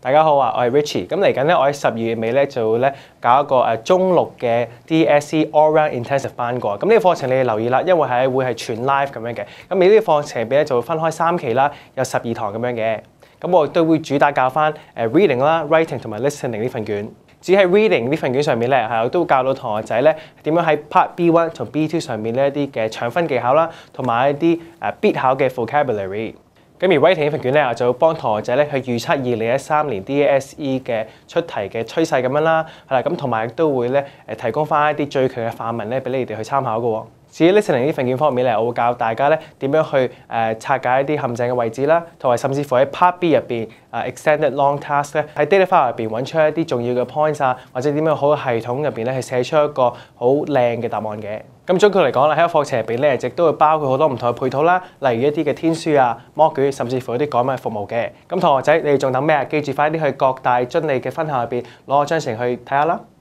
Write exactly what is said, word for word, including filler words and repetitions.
大家好啊，我係 Richie。咁嚟緊咧，我喺十二月尾咧就會咧搞一個誒中六嘅 D S E All Round Intensive 班過。咁呢個課程你要留意啦，因為係會係全 live 咁樣嘅。咁你呢個課程入邊咧就會分開三期啦，有十二堂咁樣嘅。咁我亦都會主打教翻誒 reading 啦、writing 同埋 listening 呢份卷。至於喺 reading 呢份卷上面咧，係我都會教到同學仔咧點樣喺 Part B One 同 B Two 上面呢一啲嘅長分技巧啦，同埋一啲誒必考嘅 vocabulary。咁而 writing 呢份卷咧，我就會幫同學仔咧去預測二零一三年 D S E 嘅出題嘅趨勢咁樣啦，係啦，咁同埋亦都會咧誒提供翻一啲最強嘅範文咧俾你哋去參考嘅喎。至於 listening 呢份卷方面咧，我會教大家咧點樣去誒、呃、拆解一啲陷阱嘅位置啦，同埋甚至乎喺 Part B 入邊誒 extended long task 咧喺 data file 入邊揾出一啲重要嘅 points 啊，或者點樣好系統入邊咧去寫出一個好靚嘅答案嘅。咁總括嚟講啦，喺個課程入邊咧，亦都會包括好多唔同嘅配套啦，例如一啲嘅天書啊、mock卷，甚至乎一啲改問服務嘅。咁同學仔，你哋仲等咩啊？記住快啲去各大遵理嘅分校入邊攞個章程去睇下啦〜